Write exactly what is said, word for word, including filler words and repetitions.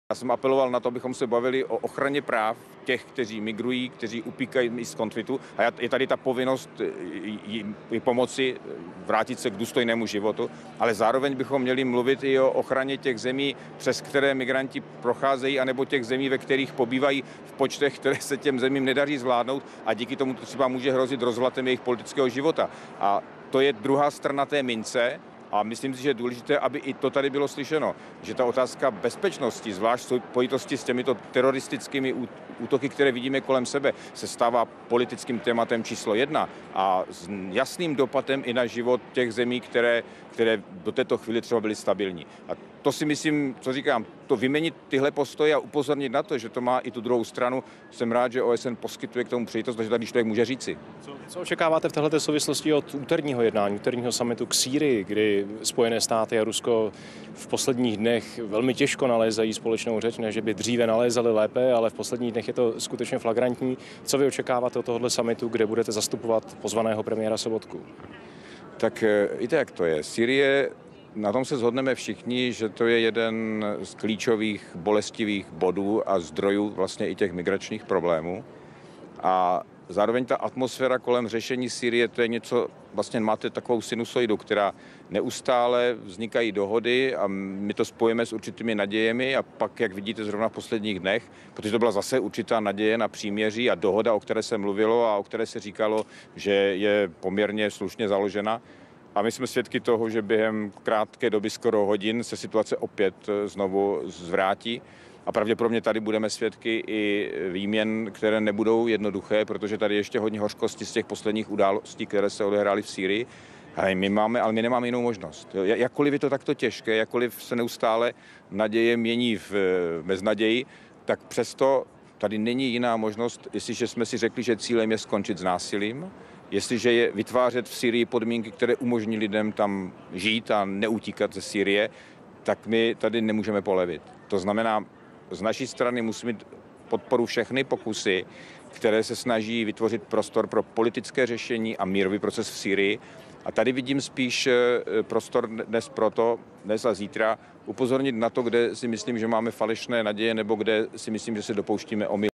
Já jsem apeloval na to, abychom se bavili o ochraně práv těch, kteří migrují, kteří upíkají z konfliktu. A je tady ta povinnost jim pomoci vrátit se k důstojnému životu, ale zároveň bychom měli mluvit i o ochraně těch zemí, přes které migranti procházejí, anebo těch zemí, ve kterých pobývají v počtech, které se těm zemím nedaří zvládnout a díky tomu to třeba může hrozit rozvlatem jejich politického života. A to je druhá strana té mince. A myslím si, že je důležité, aby i to tady bylo slyšeno, že ta otázka bezpečnosti, zvlášť v spojitosti s těmito teroristickými útoky, které vidíme kolem sebe, se stává politickým tématem číslo jedna a s jasným dopadem i na život těch zemí, které, které do této chvíli třeba byly stabilní. A to si myslím, co říkám, to vyměnit tyhle postoje a upozornit na to, že to má i tu druhou stranu. Jsem rád, že O S N poskytuje k tomu příležitost, takže tady člověk může říci. Co, co očekáváte v této souvislosti od úterního jednání, úterního summitu k Sýrii, kdy Spojené státy a Rusko v posledních dnech velmi těžko nalézají společnou řeč, ne že by dříve nalézali lépe, ale v posledních dnech je to skutečně flagrantní. Co vy očekáváte od tohoto summitu, kde budete zastupovat pozvaného premiéra Sobotku? Tak víte, jak to je. Sýrie, na tom se shodneme všichni, že to je jeden z klíčových bolestivých bodů a zdrojů vlastně i těch migračních problémů. A zároveň ta atmosféra kolem řešení Sýrie, to je něco, vlastně máte takovou sinusoidu, která neustále vznikají dohody a my to spojíme s určitými nadějemi a pak, jak vidíte zrovna v posledních dnech, protože to byla zase určitá naděje na příměří a dohoda, o které se mluvilo a o které se říkalo, že je poměrně slušně založena. A my jsme svědky toho, že během krátké doby, skoro hodin, se situace opět znovu zvrátí. A pravděpodobně tady budeme svědky i výměn, které nebudou jednoduché, protože tady ještě hodně hořkosti z těch posledních událostí, které se odehrály v Sýrii. A my máme, ale my nemáme jinou možnost. Jakkoliv je to takto těžké, jakkoliv se neustále naděje mění v beznaději, tak přesto tady není jiná možnost, jestliže jsme si řekli, že cílem je skončit s násilím, jestliže je vytvářet v Sýrii podmínky, které umožní lidem tam žít a neutíkat ze Sýrie, tak my tady nemůžeme polevit. To znamená, z naší strany musí mít podporu všechny pokusy, které se snaží vytvořit prostor pro politické řešení a mírový proces v Sýrii. A tady vidím spíš prostor dnes proto, dnes a zítra, upozornit na to, kde si myslím, že máme falešné naděje, nebo kde si myslím, že se dopouštíme omyl.